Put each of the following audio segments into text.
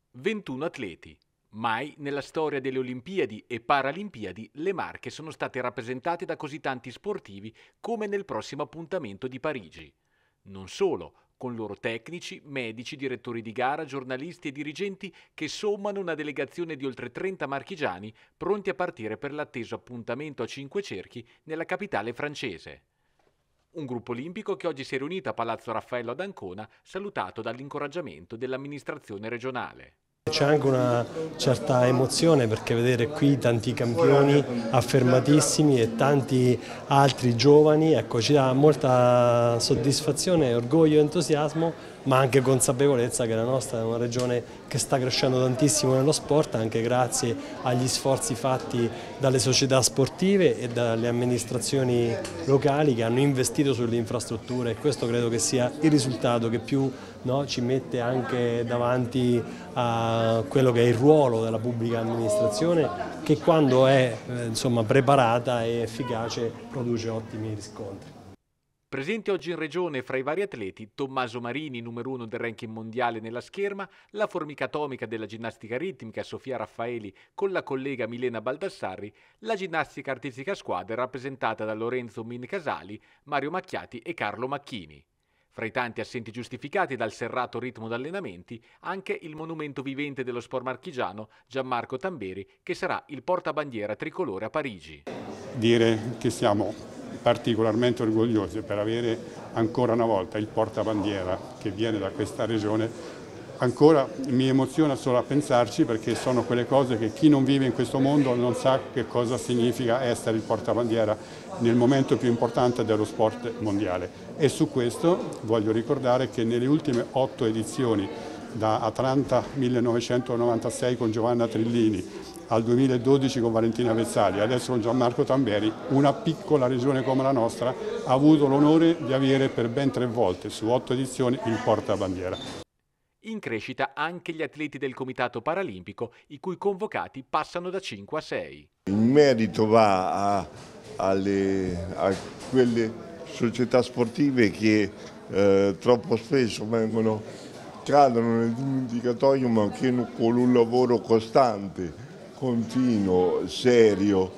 21 atleti. Mai nella storia delle Olimpiadi e Paralimpiadi le Marche sono state rappresentate da così tanti sportivi come nel prossimo appuntamento di Parigi. Non solo, con loro tecnici, medici, direttori di gara, giornalisti e dirigenti che sommano una delegazione di oltre 30 marchigiani pronti a partire per l'atteso appuntamento a Cinque Cerchi nella capitale francese. Un gruppo olimpico che oggi si è riunito a Palazzo Raffaello ad Ancona, salutato dall'incoraggiamento dell'amministrazione regionale. C'è anche una certa emozione perché vedere qui tanti campioni affermatissimi e tanti altri giovani, ecco, ci dà molta soddisfazione, orgoglio e entusiasmo, ma anche consapevolezza che la nostra è una regione che sta crescendo tantissimo nello sport, anche grazie agli sforzi fatti dalle società sportive e dalle amministrazioni locali che hanno investito sulle infrastrutture, e questo credo che sia il risultato che più ci mette anche davanti a quello che è il ruolo della pubblica amministrazione, che quando è preparata e efficace produce ottimi riscontri. Presente oggi in regione fra i vari atleti Tommaso Marini, numero 1 del ranking mondiale nella scherma, la formica atomica della ginnastica ritmica Sofia Raffaeli con la collega Milena Baldassarri, la ginnastica artistica a squadre rappresentata da Lorenzo Min Casali, Mario Macchiati e Carlo Macchini. Fra i tanti assenti giustificati dal serrato ritmo d'allenamenti, anche il monumento vivente dello sport marchigiano Gianmarco Tamberi, che sarà il portabandiera tricolore a Parigi. Dire che siamo particolarmente orgogliosi per avere ancora una volta il portabandiera che viene da questa regione. Ancora mi emoziona solo a pensarci, perché sono quelle cose che chi non vive in questo mondo non sa che cosa significa essere il portabandiera nel momento più importante dello sport mondiale. E su questo voglio ricordare che nelle ultime 8 edizioni, da Atlanta 1996 con Giovanna Trillini al 2012 con Valentina Vezzali, adesso con Gianmarco Tamberi, una piccola regione come la nostra ha avuto l'onore di avere per ben 3 volte su 8 edizioni il portabandiera. In crescita anche gli atleti del Comitato Paralimpico, i cui convocati passano da 5 a 6. Il merito va a quelle società sportive che troppo spesso cadono nel dimenticatoio, ma che con un lavoro costante, continuo, serio,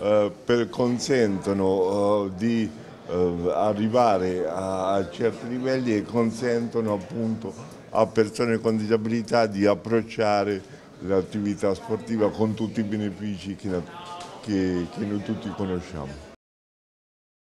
consentono di arrivare a certi livelli e consentono appunto a persone con disabilità di approcciare l'attività sportiva con tutti i benefici che noi tutti conosciamo.